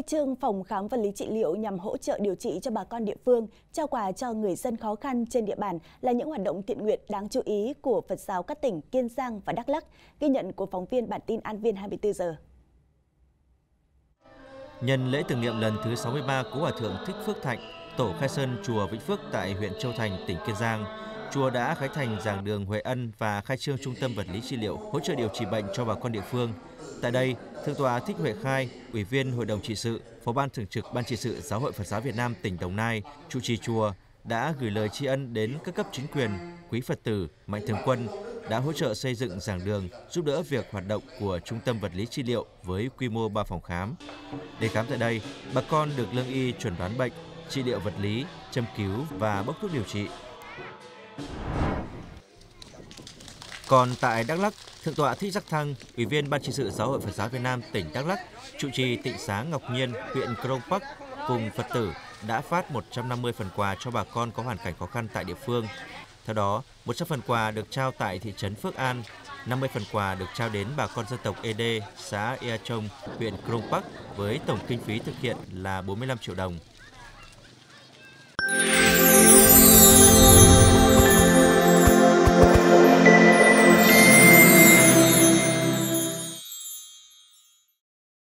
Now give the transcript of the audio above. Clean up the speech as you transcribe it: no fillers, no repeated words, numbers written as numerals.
trương phòng khám vật lý trị liệu nhằm hỗ trợ điều trị cho bà con địa phương, trao quà cho người dân khó khăn trên địa bàn là những hoạt động thiện nguyện đáng chú ý của Phật giáo các tỉnh Kiên Giang và Đắk Lắk, ghi nhận của phóng viên bản tin An Viên 24 giờ. Nhân lễ tưởng niệm lần thứ 63 của Hòa thượng Thích Phước Thạnh, tổ khai sơn chùa Vĩnh Phước tại huyện Châu Thành, tỉnh Kiên Giang, chùa đã khánh thành giảng đường Huệ Ân và khai trương trung tâm vật lý trị liệu hỗ trợ điều trị bệnh cho bà con địa phương. Tại đây, Thượng tọa Thích Huệ Khai, Ủy viên Hội đồng trị sự, Phó ban thường trực Ban trị sự Giáo hội Phật giáo Việt Nam tỉnh Đồng Nai, trụ trì chùa đã gửi lời tri ân đến các cấp chính quyền, quý Phật tử, mạnh thường quân đã hỗ trợ xây dựng giảng đường, giúp đỡ việc hoạt động của trung tâm vật lý trị liệu với quy mô 3 phòng khám. Đến khám tại đây, bà con được lương y chuẩn đoán bệnh, trị liệu vật lý, châm cứu và bốc thuốc điều trị. Còn tại Đắk Lắk, Thượng tọa Thích Giác Thăng, Ủy viên Ban trị sự Giáo hội Phật giáo Việt Nam tỉnh Đắk Lắk, trụ trì tịnh xá Ngọc Nhiên, huyện Crong Park cùng Phật tử đã phát 150 phần quà cho bà con có hoàn cảnh khó khăn tại địa phương. Theo đó, 100 phần quà được trao tại thị trấn Phước An, 50 phần quà được trao đến bà con dân tộc Ede, xã Ea Trông, huyện Crong Park với tổng kinh phí thực hiện là 45 triệu đồng.